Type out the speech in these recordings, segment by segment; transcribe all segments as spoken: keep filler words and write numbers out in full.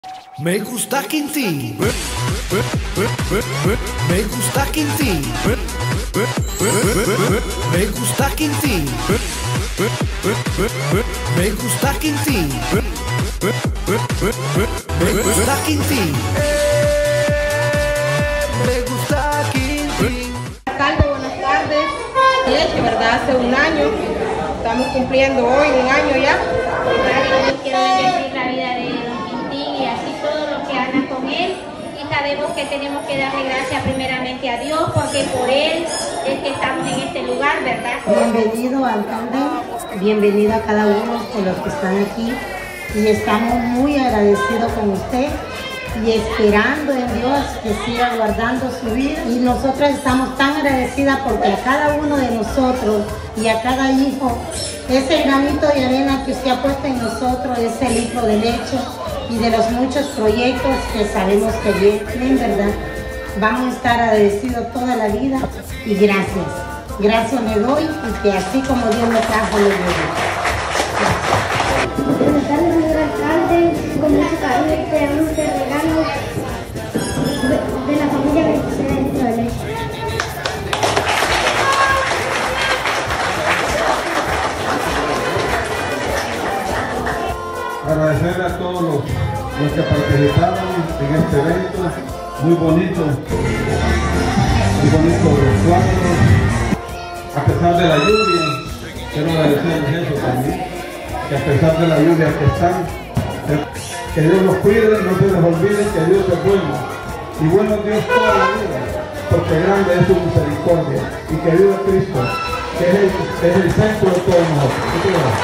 Me gusta Quintín. Me gusta Quintín. Me gusta Quintín. Me gusta Quintín. Me gusta Quintín. Me gusta Quintín. Alcalde, buenas tardes. De hecho, ¿verdad? Hace un año, estamos cumpliendo hoy un año ya. Yo quiero bendecir la vida de don Quintín y así todos los que andan con él. Y sabemos que tenemos que darle gracias primeramente a Dios, porque por él es que estamos en este lugar, ¿verdad? Bienvenido, alcalde. Bienvenido a cada uno de los que están aquí. Y estamos muy agradecidos con usted y esperando en Dios que siga guardando su vida. Y nosotros estamos tan agradecidas porque a cada uno de nosotros y a cada hijo, ese granito de arena que usted ha puesto en nosotros, ese litro de leche y de los muchos proyectos que sabemos que vienen, ¿verdad? Vamos a estar agradecidos toda la vida y gracias. Gracias me doy y que así como Dios me trajo, le doy. Buenas tardes, señor alcalde. Con mucho cariño esperamos este regalo de, de la familia veintiséis de leche. Agradecerle a todos los, los que participaron en este evento, muy bonito, muy bonito los cuadros, a pesar de la lluvia, quiero agradecerles eso también, que a pesar de la lluvia que están, que Dios los cuide, no se les olvide que Dios es bueno, y bueno es Dios toda la vida, porque grande es su misericordia, y que viva Cristo, que es el, que es el centro de todos nosotros.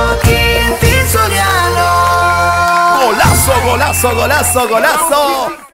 Golazo, golazo, golazo, golazo.